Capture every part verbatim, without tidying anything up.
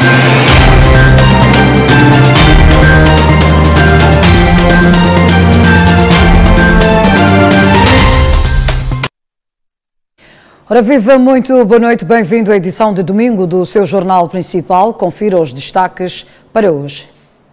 Ora viva, muito boa noite, bem-vindo à edição de domingo do seu jornal principal. Confira os destaques para hoje.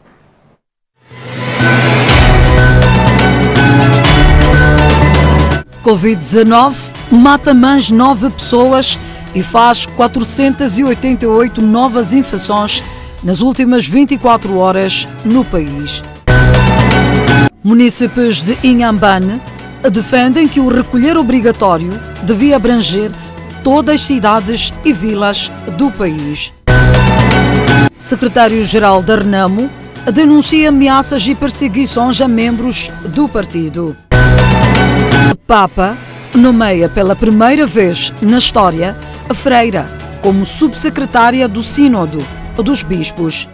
Covid dezenove mata mais nove pessoas e faz quatrocentas e oitenta e oito novas infecções nas últimas vinte e quatro horas no país. Munícipes de Inhambane defendem que o recolher obrigatório devia abranger todas as cidades e vilas do país. Secretário-Geral da Renamo denuncia ameaças e perseguições a membros do partido. Papa nomeia pela primeira vez na história a freira como subsecretária do Sínodo dos Bispos.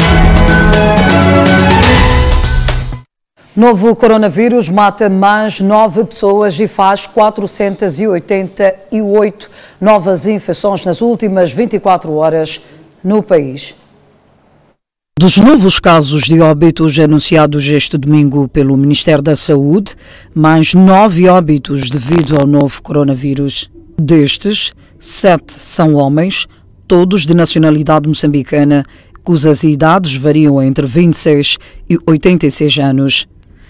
Novo coronavírus mata mais nove pessoas e faz quatrocentas e oitenta e oito novas infecções nas últimas vinte e quatro horas no país. Dos novos casos de óbitos anunciados este domingo pelo Ministério da Saúde, mais nove óbitos devido ao novo coronavírus. Destes, sete são homens, todos de nacionalidade moçambicana, cujas idades variam entre vinte e seis e oitenta e seis anos.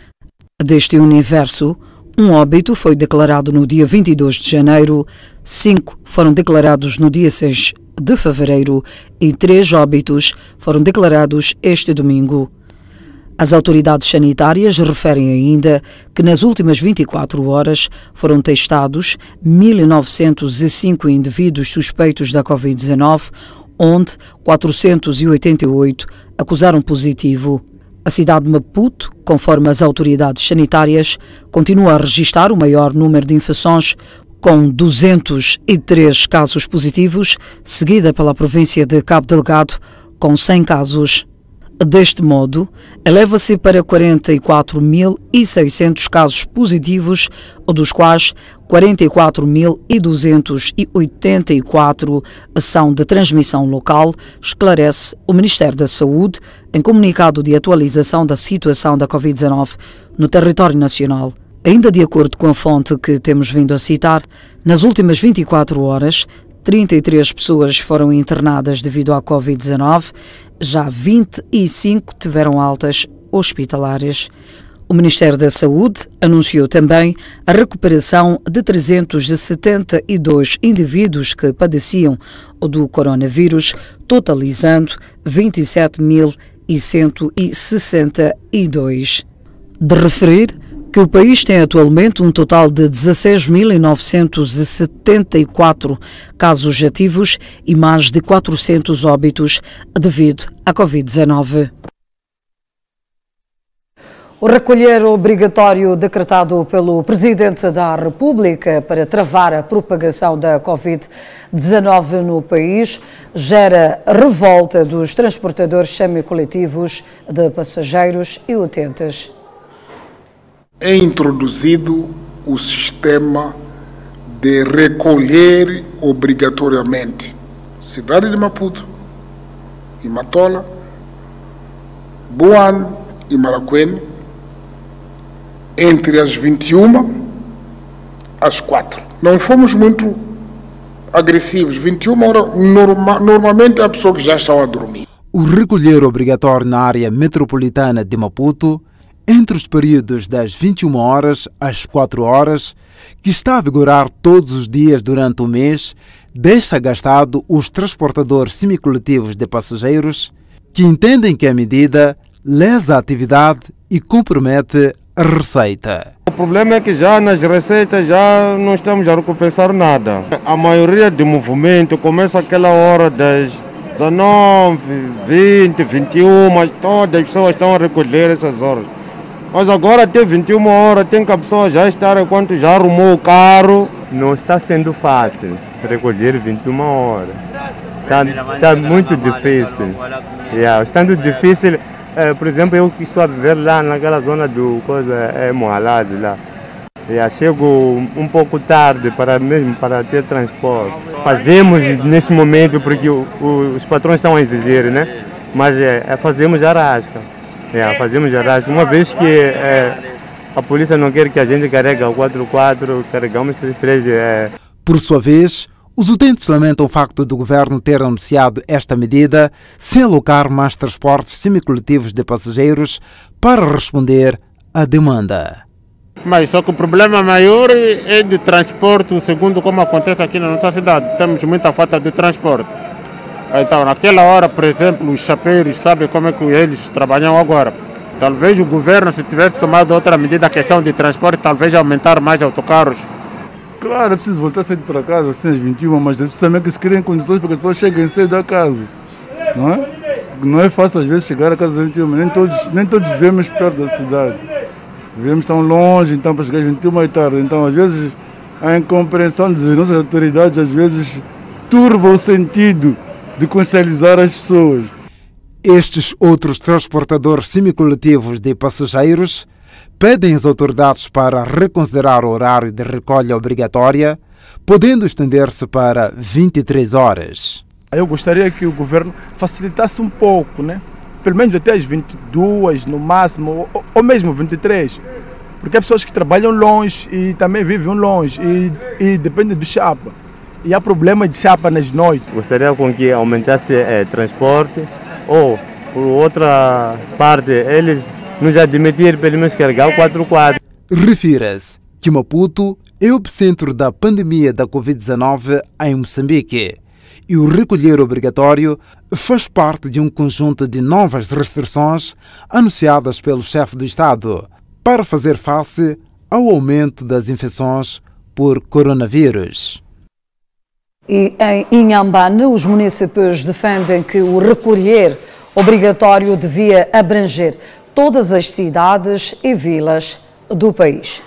Deste universo, um óbito foi declarado no dia vinte e dois de janeiro, cinco foram declarados no dia seis de fevereiro e três óbitos foram declarados este domingo. As autoridades sanitárias referem ainda que nas últimas vinte e quatro horas foram testados mil novecentos e cinco indivíduos suspeitos da Covid dezenove, onde quatrocentos e oitenta e oito acusaram positivo. A cidade de Maputo, conforme as autoridades sanitárias, continua a registrar o maior número de infecções, com duzentos e três casos positivos, seguida pela província de Cabo Delgado, com cem casos. Deste modo, eleva-se para quarenta e quatro mil e seiscentos casos positivos, dos quais quarenta e quatro mil duzentos e oitenta e quatro são de transmissão local, esclarece o Ministério da Saúde em comunicado de atualização da situação da Covid dezenove no território nacional. Ainda de acordo com a fonte que temos vindo a citar, nas últimas vinte e quatro horas, trinta e três pessoas foram internadas devido à Covid dezenove, já vinte e cinco tiveram altas hospitalares. O Ministério da Saúde anunciou também a recuperação de trezentos e setenta e dois indivíduos que padeciam do coronavírus, totalizando vinte e sete mil cento e sessenta e dois. De referir que o país tem atualmente um total de dezesseis mil novecentos e setenta e quatro casos ativos e mais de quatrocentos óbitos devido à Covid dezenove. O recolher obrigatório decretado pelo Presidente da República para travar a propagação da Covid dezenove no país gera revolta dos transportadores semicoletivos de passageiros e utentes. É introduzido o sistema de recolher obrigatoriamente cidade de Maputo, e Matola, Boane e Maracuene entre as vinte e uma às quatro. Não fomos muito agressivos, vinte e uma horas, norma, normalmente a pessoa que já estava a dormir. O recolher obrigatório na área metropolitana de Maputo entre os períodos das vinte e uma horas às quatro horas, que está a vigorar todos os dias durante o mês, deixa gastado os transportadores semicoletivos de passageiros que entendem que a medida lesa a atividade e compromete a receita. O problema é que já nas receitas já não estamos a recompensar nada. A maioria do movimento começa aquela hora das dezanove, vinte, vinte e uma, todas as pessoas estão a recolher essas horas. Mas agora até vinte e uma horas tem que a pessoa já estar enquanto já arrumou o carro. Não está sendo fácil recolher vinte e uma horas. Está, está muito difícil. Yeah, estando difícil, é, por exemplo, eu que estou a viver lá naquela zona do coisa, é Moalade lá. Yeah, chego um pouco tarde para mesmo para ter transporte. Fazemos neste momento porque o, o, os patrões estão a exigir, né? Mas é, é fazemos a rasca. É, fazemos a rasca. Uma vez que é, a polícia não quer que a gente carregue o quatro por quatro, carregamos três por três. É. Por sua vez, os utentes lamentam o facto do governo ter anunciado esta medida sem alocar mais transportes semicoletivos de passageiros para responder à demanda. Mas só que o problema maior é de transporte, segundo como acontece aqui na nossa cidade. Temos muita falta de transporte. Então, naquela hora, por exemplo, os chapeiros sabem como é que eles trabalham agora. Talvez o governo, se tivesse tomado outra medida, a questão de transporte, talvez aumentar mais autocarros. Claro, é preciso voltar cedo para casa, assim às vinte e uma, mas é preciso também que se criem condições para que as pessoas cheguem cedo a casa. Não é? Não é fácil às vezes chegar a casa às vinte e uma, nem todos, nem todos vivemos perto da cidade. Vivemos tão longe, então para chegar às vinte e uma é tarde. Então às vezes a incompreensão das nossas autoridades às vezes turva o sentido de consciencializar as pessoas. Estes outros transportadores semicoletivos de passageiros pedem às autoridades para reconsiderar o horário de recolha obrigatória, podendo estender-se para vinte e três horas. Eu gostaria que o governo facilitasse um pouco, né? Pelo menos até as vinte e duas no máximo, ou, ou mesmo vinte e três, porque há pessoas que trabalham longe e também vivem longe e, e dependem do chapa. E há problema de chapa nas noites. Gostaria com que aumentasse é, transporte ou, por outra parte, eles nos admitirem pelo menos carregar o quatro por quatro. Refira-se que Maputo é o epicentro da pandemia da covid dezenove em Moçambique e o recolher obrigatório faz parte de um conjunto de novas restrições anunciadas pelo chefe do Estado para fazer face ao aumento das infecções por coronavírus. E em Inhambane, os municípios defendem que o recolher obrigatório devia abranger todas as cidades e vilas do país.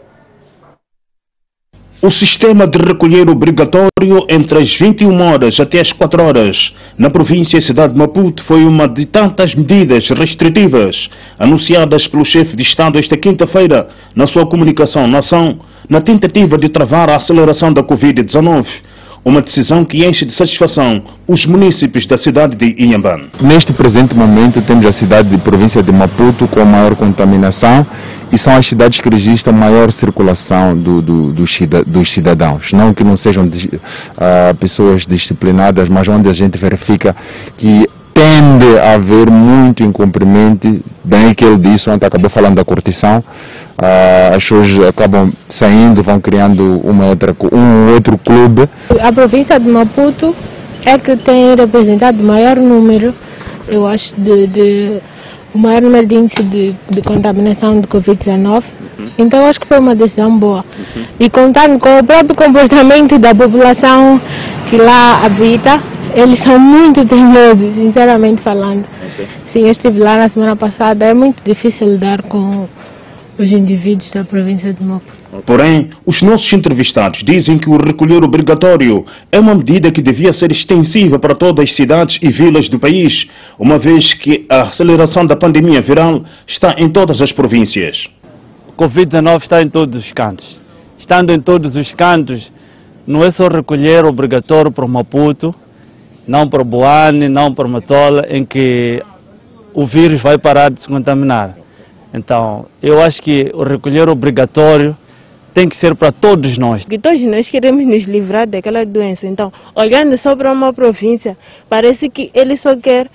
O sistema de recolher obrigatório entre as vinte e uma horas até as quatro horas na província e cidade de Maputo foi uma de tantas medidas restritivas anunciadas pelo chefe de Estado esta quinta-feira na sua comunicação nação, na tentativa de travar a aceleração da covid dezenove. Uma decisão que enche de satisfação os municípios da cidade de Inhambane. Neste presente momento temos a cidade de província de Maputo com maior contaminação e são as cidades que registram maior circulação do, do, do, dos cidadãos. Não que não sejam uh, pessoas disciplinadas, mas onde a gente verifica que tende a haver muito incumprimento, bem que ele disse, ontem acabou falando da curtição. Uh, as pessoas acabam saindo, vão criando uma outra, um outro clube. A província de Maputo é que tem representado o maior número, eu acho, de, de o maior número de índice de, de contaminação de covid dezenove. Uhum. Então acho que foi uma decisão boa. Uhum. E contando com o próprio comportamento da população que lá habita, eles são muito teimosos, sinceramente falando. Okay. Sim, eu estive lá na semana passada, é muito difícil lidar com os indivíduos da província de Maputo. Porém, os nossos entrevistados dizem que o recolher obrigatório é uma medida que devia ser extensiva para todas as cidades e vilas do país, uma vez que a aceleração da pandemia viral está em todas as províncias. O covid dezenove está em todos os cantos. Estando em todos os cantos, não é só recolher obrigatório para Maputo, não para Boane, não para Matola, em que o vírus vai parar de se contaminar. Então, eu acho que o recolher obrigatório tem que ser para todos nós. Que todos nós queremos nos livrar daquela doença. Então, olhando só para uma província, parece que ele só quer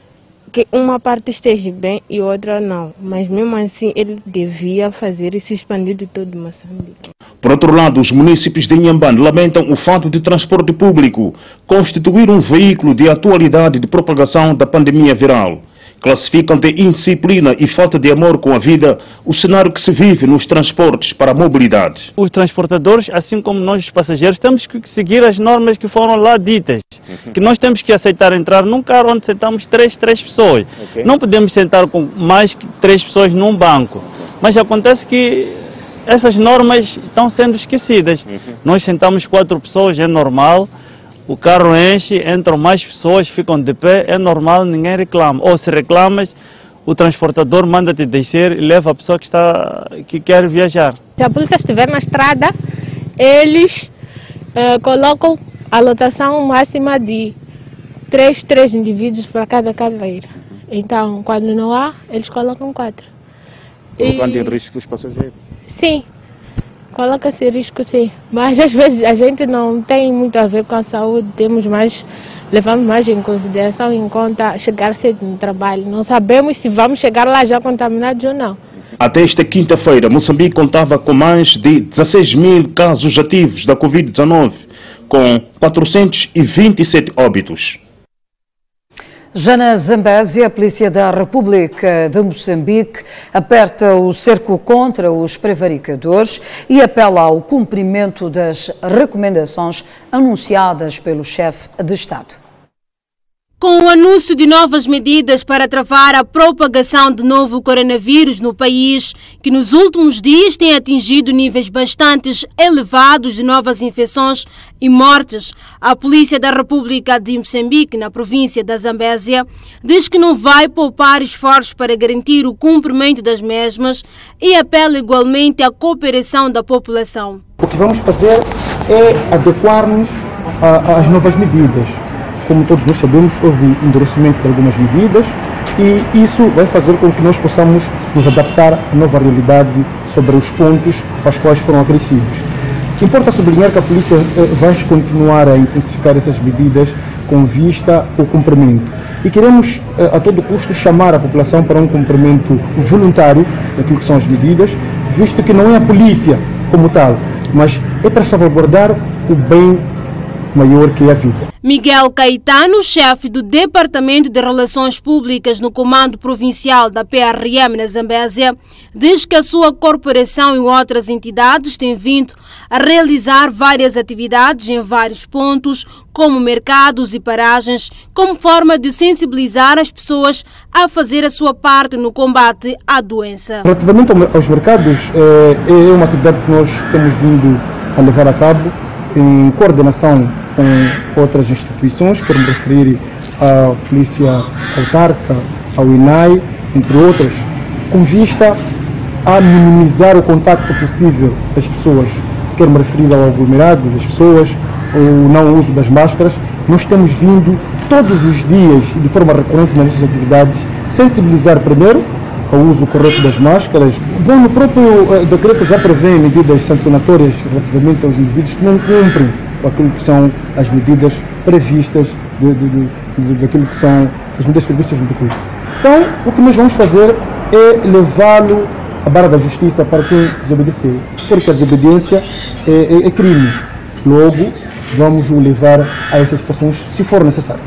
que uma parte esteja bem e outra não. Mas mesmo assim, ele devia fazer e se expandir de todo Moçambique. Por outro lado, os municípios de Inhambane lamentam o fato de transporte público constituir um veículo de atualidade de propagação da pandemia viral. Classificam de indisciplina e falta de amor com a vida o cenário que se vive nos transportes para a mobilidade. Os transportadores, assim como nós os passageiros, temos que seguir as normas que foram lá ditas. Uhum. Que nós temos que aceitar entrar num carro onde sentamos três, três pessoas. Okay. Não podemos sentar com mais que três pessoas num banco. Mas acontece que essas normas estão sendo esquecidas. Uhum. Nós sentamos quatro pessoas, é normal. O carro enche, entram mais pessoas, ficam de pé, é normal, ninguém reclama. Ou se reclamas, o transportador manda-te descer e leva a pessoa que, está, que quer viajar. Se a polícia estiver na estrada, eles uh, colocam a lotação máxima de três, três indivíduos para cada caveira. Então, quando não há, eles colocam quatro. Colocando e... em risco os passageiros? Sim, coloca-se em risco, sim. Mas às vezes a gente não tem muito a ver com a saúde, temos mais, levamos mais em consideração em conta chegar cedo no trabalho. Não sabemos se vamos chegar lá já contaminados ou não. Até esta quinta-feira, Moçambique contava com mais de dezesseis mil casos ativos da Covid dezenove, com quatrocentos e vinte e sete óbitos. Já na Zambésia, a Polícia da República de Moçambique aperta o cerco contra os prevaricadores e apela ao cumprimento das recomendações anunciadas pelo chefe de Estado. Com o anúncio de novas medidas para travar a propagação de novo coronavírus no país, que nos últimos dias tem atingido níveis bastante elevados de novas infecções e mortes, a Polícia da República de Moçambique, na província da Zambésia, diz que não vai poupar esforços para garantir o cumprimento das mesmas e apela igualmente à cooperação da população. O que vamos fazer é adequar-nos às novas medidas. Como todos nós sabemos, houve endurecimento de algumas medidas e isso vai fazer com que nós possamos nos adaptar à nova realidade sobre os pontos aos quais foram agressivos. Importa sublinhar que a polícia vai continuar a intensificar essas medidas com vista ao cumprimento. E queremos, a todo custo, chamar a população para um cumprimento voluntário daquilo que são as medidas, visto que não é a polícia como tal, mas é para salvaguardar o bem maior que a vida. Miguel Caetano, chefe do Departamento de Relações Públicas no Comando Provincial da P R M na Zambésia, diz que a sua corporação e outras entidades têm vindo a realizar várias atividades em vários pontos, como mercados e paragens, como forma de sensibilizar as pessoas a fazer a sua parte no combate à doença. Relativamente aos mercados, é uma atividade que nós temos vindo a levar a cabo em coordenação com outras instituições, quero me referir à Polícia Autarca, ao I N A I, entre outras, com vista a minimizar o contacto possível das pessoas. Quero me referir ao aglomerado das pessoas, o não uso das máscaras. Nós temos vindo todos os dias, de forma recorrente nas nossas atividades, sensibilizar primeiro ao uso correto das máscaras. Bom, no próprio uh, decreto já prevê medidas sancionatórias relativamente aos indivíduos que não cumprem com aquilo que são as medidas previstas, de, de, de, de, daquilo que são as medidas previstas no decreto. Então, o que nós vamos fazer é levá-lo à barra da justiça para quem desobedecer, porque a desobediência é, é, é crime. Logo, vamos o levar a essas situações se for necessário.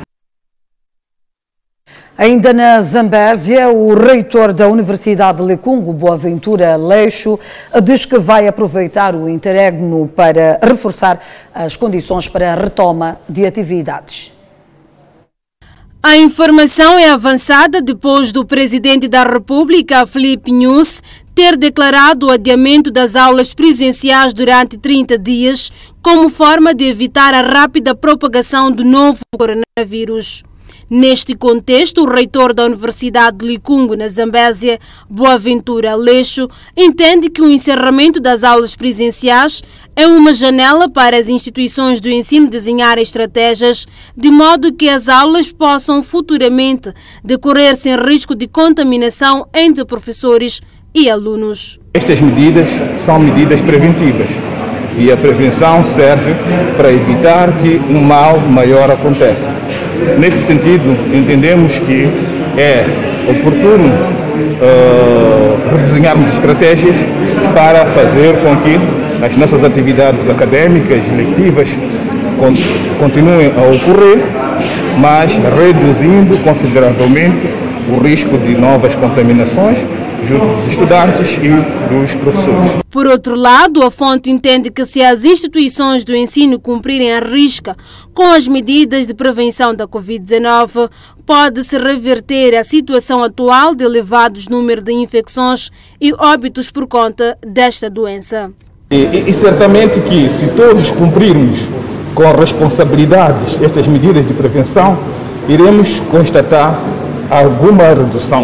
Ainda na Zambésia, o reitor da Universidade de Licungo, Boaventura Leixo, diz que vai aproveitar o interregno para reforçar as condições para a retoma de atividades. A informação é avançada depois do presidente da República, Filipe Nunes, ter declarado o adiamento das aulas presenciais durante trinta dias como forma de evitar a rápida propagação do novo coronavírus. Neste contexto, o reitor da Universidade de Licungo, na Zambésia, Boaventura Leixo, entende que o encerramento das aulas presenciais é uma janela para as instituições do ensino desenhar estratégias de modo que as aulas possam futuramente decorrer sem risco de contaminação entre professores e alunos. Estas medidas são medidas preventivas e a prevenção serve para evitar que um mal maior aconteça. Neste sentido, entendemos que é oportuno uh, redesenharmos estratégias para fazer com que as nossas atividades académicas, letivas, continuem a ocorrer, mas reduzindo consideravelmente o risco de novas contaminações junto dos estudantes e dos professores. Por outro lado, a fonte entende que se as instituições do ensino cumprirem a risca com as medidas de prevenção da Covid dezenove, pode-se reverter a situação atual de elevados números de infecções e óbitos por conta desta doença. E, e, e certamente que se todos cumprirmos com responsabilidades estas medidas de prevenção, iremos constatar alguma redução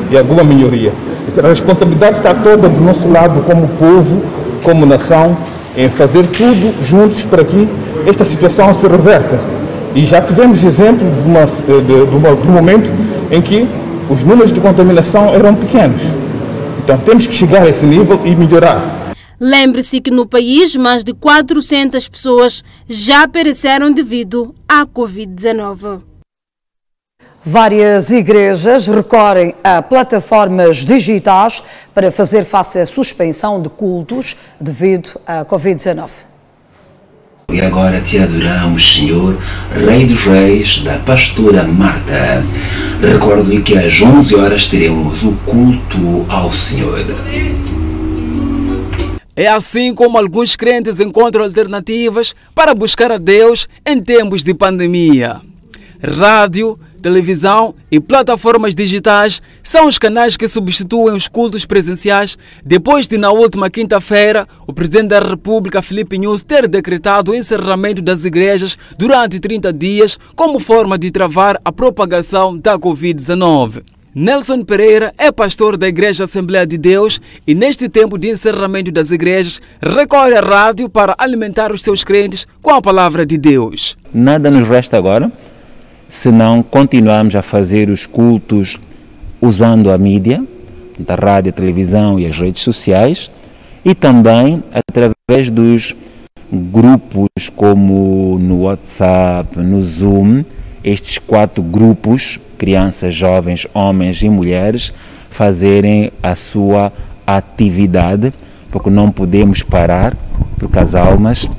e alguma melhoria. A responsabilidade está toda do nosso lado como povo, como nação, em fazer tudo juntos para que esta situação se reverta. E já tivemos exemplo de, uma, de, de, uma, de um momento em que os números de contaminação eram pequenos. Então temos que chegar a esse nível e melhorar. Lembre-se que no país mais de quatrocentas pessoas já pereceram devido à covid dezenove. Várias igrejas recorrem a plataformas digitais para fazer face à suspensão de cultos devido à covid dezenove. E agora te adoramos, Senhor, Rei dos Reis, da pastora Marta. Recordo-lhe que às onze horas teremos o culto ao Senhor. É assim como alguns crentes encontram alternativas para buscar a Deus em tempos de pandemia. Rádio, televisão e plataformas digitais são os canais que substituem os cultos presenciais depois de, na última quinta-feira, o Presidente da República, Filipe Nunes, ter decretado o encerramento das igrejas durante trinta dias como forma de travar a propagação da covid dezenove. Nelson Pereira é pastor da Igreja Assembleia de Deus e, neste tempo de encerramento das igrejas, recorre à rádio para alimentar os seus crentes com a palavra de Deus. Nada nos resta agora se não continuarmos a fazer os cultos usando a mídia, da rádio, a televisão e as redes sociais, e também através dos grupos como no WhatsApp, no Zoom, estes quatro grupos, crianças, jovens, homens e mulheres, fazerem a sua atividade, porque não podemos parar, porque as almas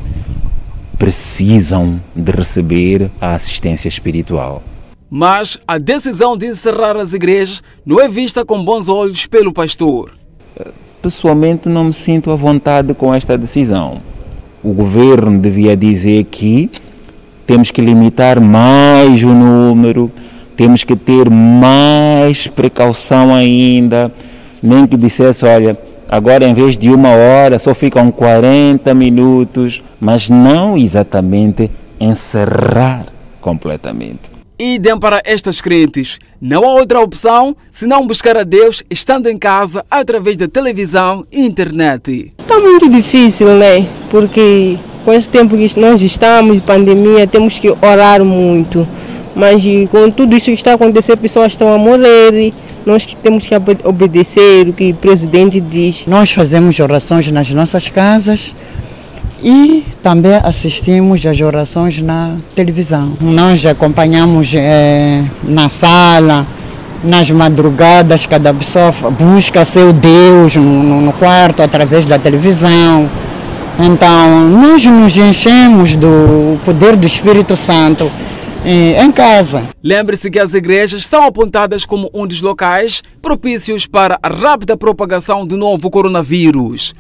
precisam de receber a assistência espiritual. Mas a decisão de encerrar as igrejas não é vista com bons olhos pelo pastor. Pessoalmente não me sinto à vontade com esta decisão. O governo devia dizer que temos que limitar mais o número, temos que ter mais precaução ainda, nem que dissesse, olha, agora em vez de uma hora só ficam quarenta minutos, mas não exatamente encerrar completamente. Idem para estas crentes. Não há outra opção senão buscar a Deus estando em casa através da televisão e internet. Está muito difícil, né? Porque com esse tempo que nós estamos de pandemia, temos que orar muito. Mas com tudo isso que está acontecendo, pessoas estão a morrer. Nós que temos que obedecer o que o presidente diz. Nós fazemos orações nas nossas casas e também assistimos às orações na televisão. Nós acompanhamos é, na sala, nas madrugadas, cada pessoa busca seu Deus no, no quarto através da televisão. Então, nós nos enchemos do poder do Espírito Santo em casa. Lembre-se que as igrejas são apontadas como um dos locais propícios para a rápida propagação do novo coronavírus.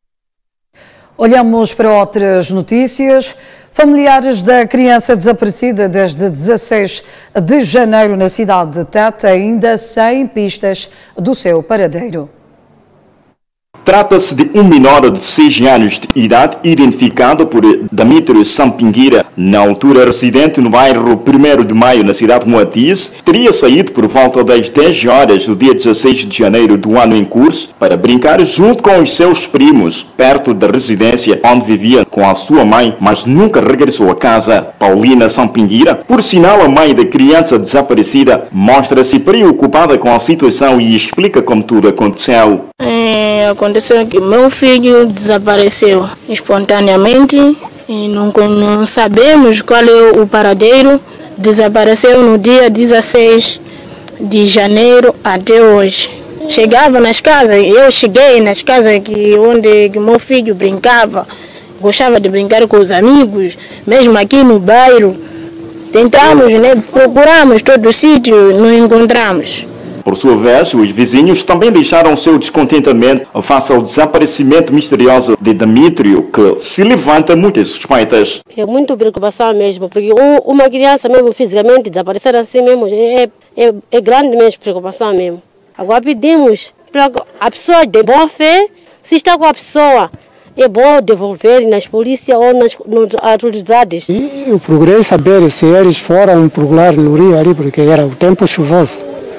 Olhamos para outras notícias. Familiares da criança desaparecida desde dezasseis de janeiro na cidade de Tete ainda sem pistas do seu paradeiro. Trata-se de um menor de seis anos de idade, identificado por Damítrio Sampinguira, na altura residente no bairro primeiro de maio, na cidade de Moatize. Teria saído por volta das dez horas do dia dezasseis de janeiro do ano em curso para brincar junto com os seus primos, perto da residência onde vivia com a sua mãe, mas nunca regressou a casa. Paulina Sampinguira, por sinal a mãe da criança desaparecida, mostra-se preocupada com a situação e explica como tudo aconteceu. É, aconteceu que meu filho desapareceu espontaneamente e não, não sabemos qual é o paradeiro. Desapareceu no dia dezasseis de janeiro até hoje. Chegava nas casas, eu cheguei nas casas que, onde que meu filho brincava, gostava de brincar com os amigos, mesmo aqui no bairro. Tentamos, né, procuramos todo o sítio, não encontramos. Por sua vez, os vizinhos também deixaram seu descontentamento face ao desaparecimento misterioso de Damítrio, que se levanta muitas suspeitas. É muito preocupação mesmo, porque uma criança mesmo fisicamente desaparecer assim mesmo é, é, é grande mesmo preocupação mesmo. Agora pedimos para a pessoa de boa fé, se está com a pessoa, é bom devolver nas polícias ou nas, nas autoridades. E eu procurei saber se eles foram procurar no rio ali, porque era o tempo chuvoso.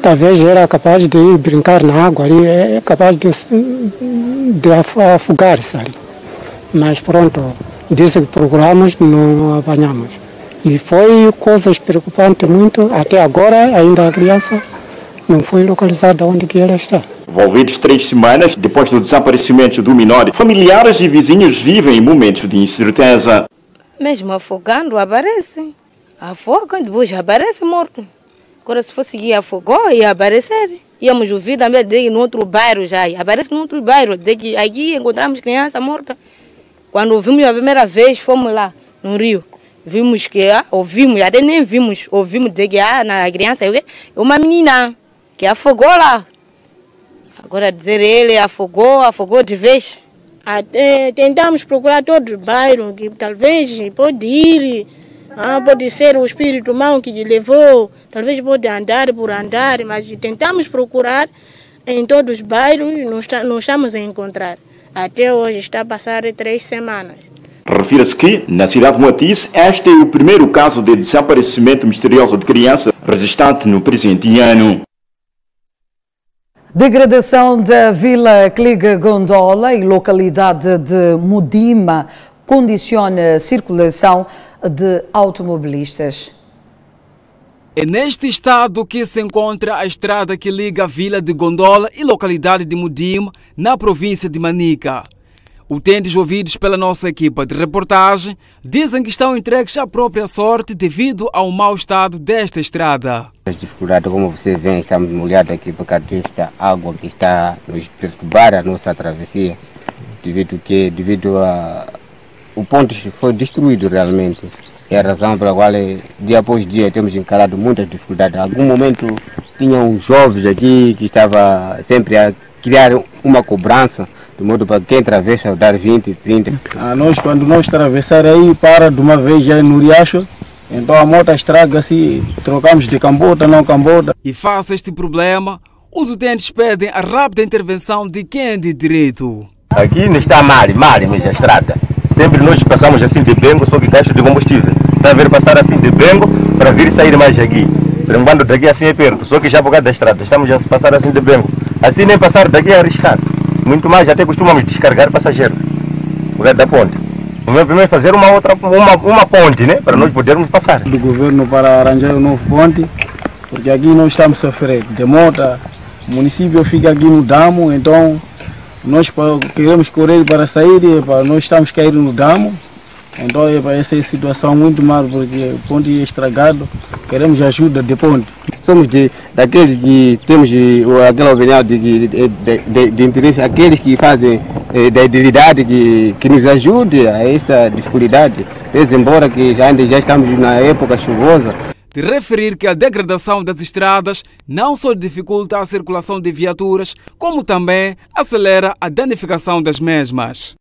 talvez era capaz de ir brincar na água ali, é capaz de, de afogar-se ali. Mas pronto, disse que procuramos, não apanhamos. E foi coisas preocupantes muito, até agora ainda a criança não foi localizada onde que ela está. Envolvidos três semanas depois do desaparecimento do menor, familiares e vizinhos vivem momentos de incerteza. Mesmo afogando, aparece. Afogam, depois aparece morto. Agora, se fosse que afogou, ia aparecer. Íamos ouvir também de no outro bairro já. Aparece no outro bairro. De que aqui encontramos criança morta. Quando ouvimos a primeira vez, fomos lá no Rio. Vimos que, ah, ouvimos, até nem vimos. Ouvimos dizer que ah, na criança é uma menina que afogou lá. Agora dizer ele afogou, afogou de vez. Até tentamos procurar todos os bairros, que talvez pode ir, ah, pode ser o espírito mau que lhe levou, talvez pode andar por andar, mas tentamos procurar em todos os bairros e não, está, não estamos a encontrar. Até hoje está a passar três semanas. Refira-se que, na cidade de Moatize, este é o primeiro caso de desaparecimento misterioso de criança registrado no presente ano. Degradação da Vila Cliga Gondola e localidade de Mudima condiciona a circulação de automobilistas. É neste estado que se encontra a estrada que liga a Vila de Gondola e localidade de Mudima, na província de Manica. Utentes ouvidos pela nossa equipa de reportagem dizem que estão entregues à própria sorte devido ao mau estado desta estrada. As dificuldades, como você vê, estamos molhados aqui por causa desta água que está nos perturbar a nossa travessia, devido que devido a o ponto foi destruído realmente. É a razão pela qual dia após dia temos encarado muitas dificuldades. Em algum momento tinham jovens aqui que estavam sempre a criar uma cobrança, de modo para quem atravessa dar vinte, trinta. Ah, nós, quando nós atravessar aí, para de uma vez já no riacho, então a moto estraga-se, trocamos de cambota, não cambota. E face a este problema, os utentes pedem a rápida intervenção de quem é de direito. Aqui não está mal, mal mesmo a estrada. Sempre nós passamos assim de Bengo, só que gasto de combustível. Está a ver passar assim de Bengo para vir sair mais aqui. Quando daqui assim é perto, só que já por causa da estrada, estamos a passar assim de Bengo. Assim nem passar daqui é arriscado. Muito mais, até costumamos descarregar passageiro por causa da ponte. Primeiro fazer uma outra uma, uma ponte, né, para nós podermos passar. Do governo para arranjar um novo ponte, porque aqui nós estamos sofrendo. Demora, o município fica aqui no damo, então nós queremos correr para sair, para nós estamos caindo no damo. Então essa é a situação muito mal, porque o ponte é estragado, queremos ajuda de ponte. Somos de, daqueles que temos de, aquela opinião de, de, de, de, de interesse, aqueles que fazem eh, da idilidade que, que nos ajude a essa dificuldade, desde embora que ainda já estamos na época chuvosa. De referir que a degradação das estradas não só dificulta a circulação de viaturas, como também acelera a danificação das mesmas.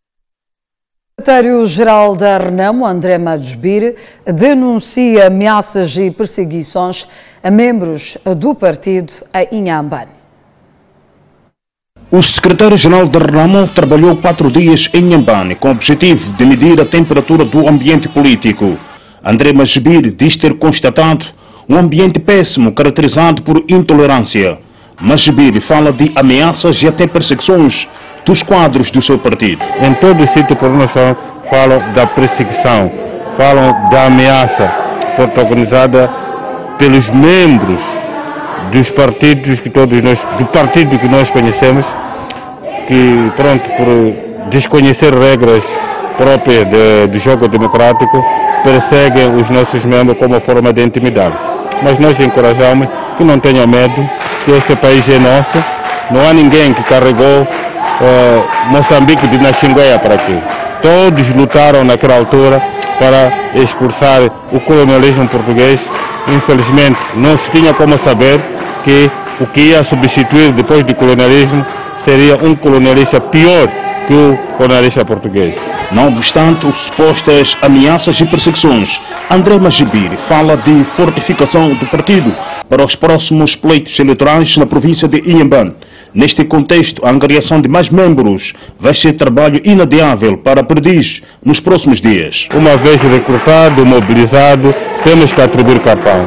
O secretário-geral da Renamo, André Madjbir, denuncia ameaças e perseguições a membros do partido em Inhambane. O secretário-geral da Renamo trabalhou quatro dias em Inhambane com o objetivo de medir a temperatura do ambiente político. André Madjbir diz ter constatado um ambiente péssimo caracterizado por intolerância. Madjbir fala de ameaças e até perseguições dos quadros do seu partido. Em todo o sítio por nós falam da perseguição, falam da ameaça protagonizada pelos membros dos partidos que todos nós, do partido que nós conhecemos, que pronto, por desconhecer regras próprias de, do jogo democrático, perseguem os nossos membros como forma de intimidade. Mas nós encorajamos que não tenham medo, que este país é nosso, não há ninguém que carregou uh, Moçambique de Naxingueia para aqui. Todos lutaram naquela altura para expulsar o colonialismo português. Infelizmente não se tinha como saber que o que ia substituir depois do colonialismo seria um colonialista pior que o colonialista português. Não obstante as supostas ameaças e perseguições, André Madjbir fala de fortificação do partido para os próximos pleitos eleitorais na província de Inhambane. Neste contexto, a angariação de mais membros vai ser trabalho inadiável para Perdiz nos próximos dias. Uma vez recrutado, mobilizado, temos que atribuir capão.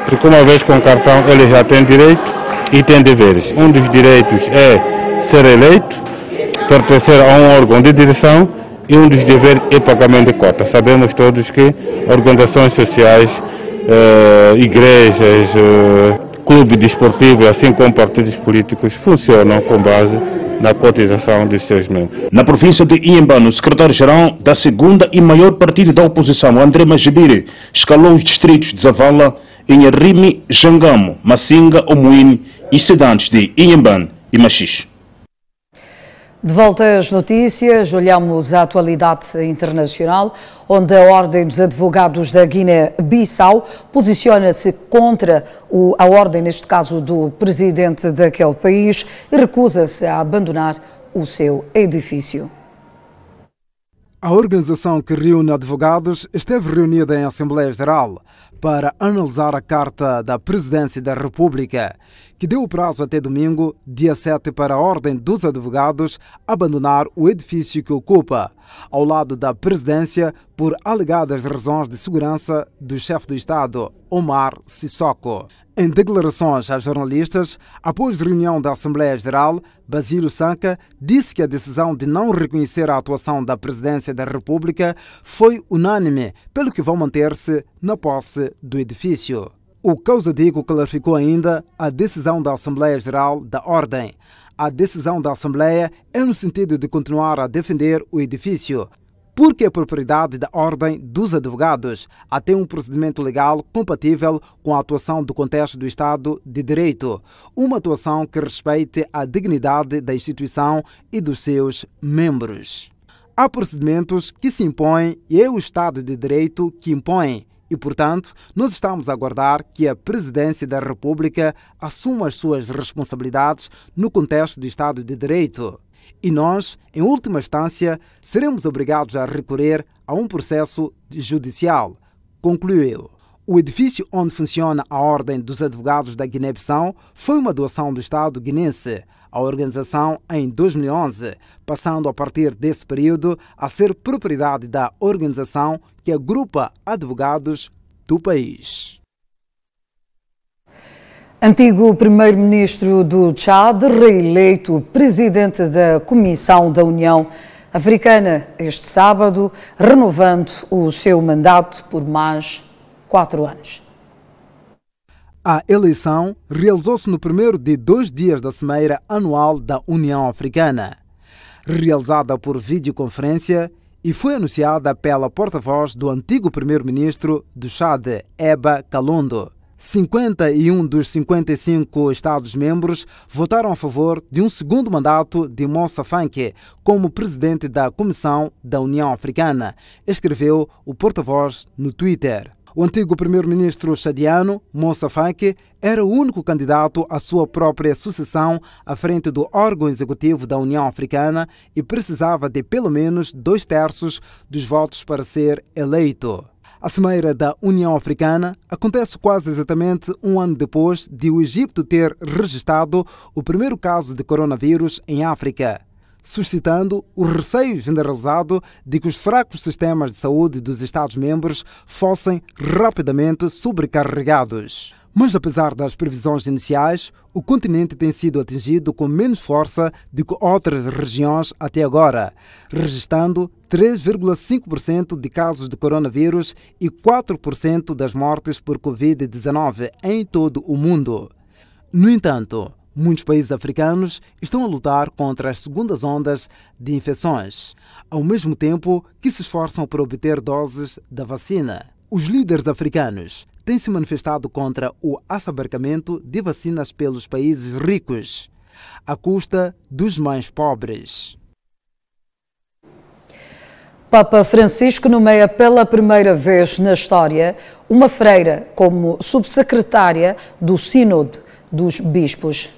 porque uma vez com cartão ele já tem direito e tem deveres. Um dos direitos é ser eleito, pertencer a um órgão de direção, e um dos deveres é pagamento de cota. Sabemos todos que organizações sociais, eh, igrejas, eh, clubes desportivos, assim como partidos políticos, funcionam com base na cotização dos seus membros. Na província de Inhambane, o secretário-geral da segunda e maior partido da oposição, André Majibire, escalou os distritos de Zavala, Inharime, Jangamo, Massinga, Omuine e cidades de Inhambane e Machis. De volta às notícias, olhamos a atualidade internacional, onde a Ordem dos Advogados da Guiné-Bissau posiciona-se contra o, a ordem, neste caso, do presidente daquele país e recusa-se a abandonar o seu edifício. A organização que reúne advogados esteve reunida em Assembleia Geral para analisar a Carta da Presidência da República, que deu o prazo até domingo, dia sete, para a Ordem dos Advogados abandonar o edifício que ocupa, ao lado da Presidência, por alegadas razões de segurança do chefe do Estado, Omar Sissoko. Em declarações a jornalistas, após reunião da Assembleia Geral, Basílio Sanca disse que a decisão de não reconhecer a atuação da Presidência da República foi unânime, pelo que vão manter-se na posse do edifício. O causadico clarificou ainda a decisão da Assembleia Geral da Ordem. A decisão da Assembleia é no sentido de continuar a defender o edifício, porque é propriedade da Ordem dos Advogados, até um procedimento legal compatível com a atuação do contexto do Estado de Direito, uma atuação que respeite a dignidade da instituição e dos seus membros. Há procedimentos que se impõem e é o Estado de Direito que impõe, e, portanto, nós estamos a aguardar que a Presidência da República assuma as suas responsabilidades no contexto do Estado de Direito. E nós, em última instância, seremos obrigados a recorrer a um processo judicial, concluiu. O edifício onde funciona a Ordem dos Advogados da Guiné-Bissau foi uma doação do Estado guinense à organização em dois mil e onze, passando a partir desse período a ser propriedade da organização que agrupa advogados do país. Antigo primeiro-ministro do Tchad, reeleito presidente da Comissão da União Africana este sábado, renovando o seu mandato por mais quatro anos. A eleição realizou-se no primeiro de dois dias da Cimeira Anual da União Africana, realizada por videoconferência e foi anunciada pela porta-voz do antigo primeiro-ministro do Tchad, Eba Kalondo. cinquenta e um dos cinquenta e cinco Estados-membros votaram a favor de um segundo mandato de Moussa Faki como presidente da Comissão da União Africana, escreveu o porta-voz no Twitter. O antigo primeiro-ministro chadiano, Moussa Faki, era o único candidato à sua própria sucessão à frente do órgão executivo da União Africana e precisava de pelo menos dois terços dos votos para ser eleito. A Cimeira da União Africana acontece quase exatamente um ano depois de o Egito ter registrado o primeiro caso de coronavírus em África, suscitando o receio generalizado de que os fracos sistemas de saúde dos Estados-membros fossem rapidamente sobrecarregados. Mas, apesar das previsões iniciais, o continente tem sido atingido com menos força do que outras regiões até agora, registrando três vírgula cinco por cento de casos de coronavírus e quatro por cento das mortes por covid dezenove em todo o mundo. No entanto, muitos países africanos estão a lutar contra as segundas ondas de infecções, ao mesmo tempo que se esforçam por obter doses da vacina. Os líderes africanos têm se manifestado contra o assabarcamento de vacinas pelos países ricos, à custa dos mais pobres. Papa Francisco nomeia pela primeira vez na história uma freira como subsecretária do Sínodo dos Bispos.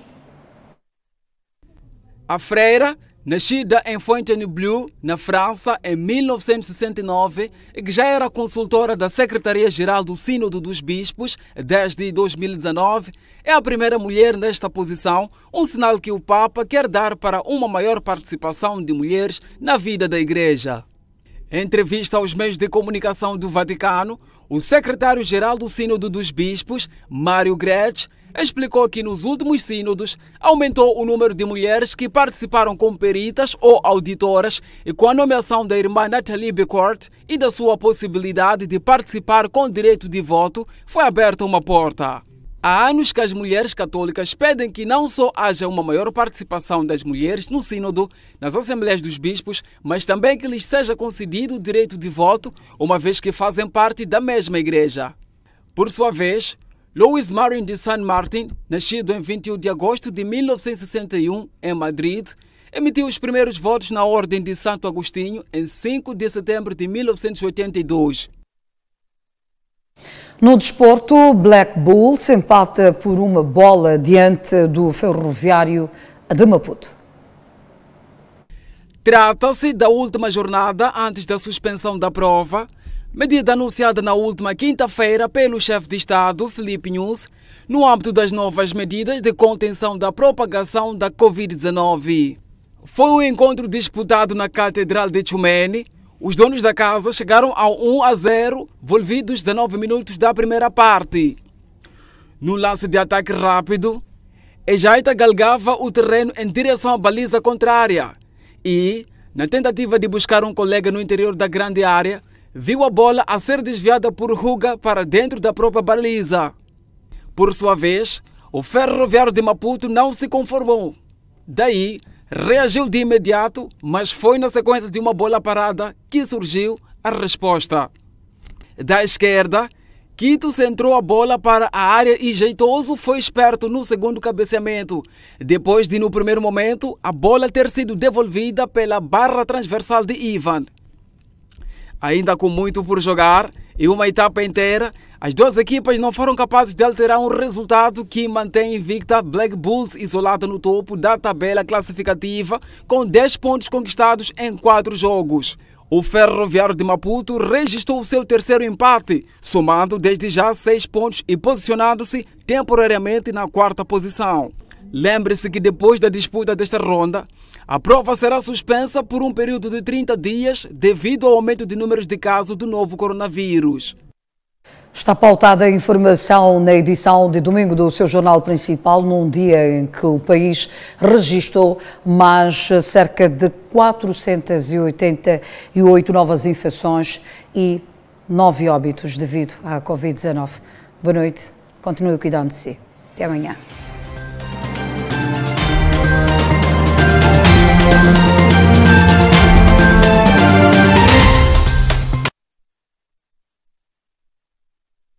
A freira, nascida em Fontainebleau, na França, em mil novecentos e sessenta e nove, e que já era consultora da Secretaria-Geral do Sínodo dos Bispos desde dois mil e dezenove, é a primeira mulher nesta posição, um sinal que o Papa quer dar para uma maior participação de mulheres na vida da Igreja. Em entrevista aos meios de comunicação do Vaticano, O secretário-geral do Sínodo dos Bispos, Mário Gretsch, explicou que nos últimos sínodos aumentou o número de mulheres que participaram como peritas ou auditoras e com a nomeação da irmã Nathalie Becourt e da sua possibilidade de participar com direito de voto, foi aberta uma porta. Há anos que as mulheres católicas pedem que não só haja uma maior participação das mulheres no sínodo, nas assembleias dos bispos, mas também que lhes seja concedido o direito de voto, uma vez que fazem parte da mesma igreja. Por sua vez, Luís Marín de San Martín, nascido em vinte e um de agosto de mil novecentos e sessenta e um, em Madrid, emitiu os primeiros votos na Ordem de Santo Agostinho em cinco de setembro de mil novecentos e oitenta e dois. No desporto, Black Bulls empata por uma bola diante do Ferroviário de Maputo. Trata-se da última jornada antes da suspensão da prova, medida anunciada na última quinta-feira pelo chefe de Estado, Filipe Nunes, no âmbito das novas medidas de contenção da propagação da Covid dezenove. Foi um encontro disputado na Catedral de Tchumene. Os donos da casa chegaram ao um a zero, volvidos dezenove minutos da primeira parte. No lance de ataque rápido, Ejaita galgava o terreno em direção à baliza contrária e, na tentativa de buscar um colega no interior da grande área, viu a bola a ser desviada por Ruga para dentro da própria baliza. Por sua vez, o Ferroviário de Maputo não se conformou. Daí, reagiu de imediato, mas foi na sequência de uma bola parada que surgiu a resposta. Da esquerda, Quito centrou a bola para a área e Jeitoso foi esperto no segundo cabeceamento, depois de no primeiro momento a bola ter sido devolvida pela barra transversal de Ivan. Ainda com muito por jogar e uma etapa inteira, as duas equipas não foram capazes de alterar um resultado que mantém invicta Black Bulls isolada no topo da tabela classificativa com dez pontos conquistados em quatro jogos. O Ferroviário de Maputo registrou o seu terceiro empate, somando desde já seis pontos e posicionando-se temporariamente na quarta posição. Lembre-se que depois da disputa desta ronda, a prova será suspensa por um período de trinta dias devido ao aumento de números de casos do novo coronavírus. Está pautada a informação na edição de domingo do seu jornal principal, num dia em que o país registrou mais cerca de quatrocentas e oitenta e oito novas infecções e nove óbitos devido à Covid dezenove. Boa noite, continue cuidando de si. Até amanhã.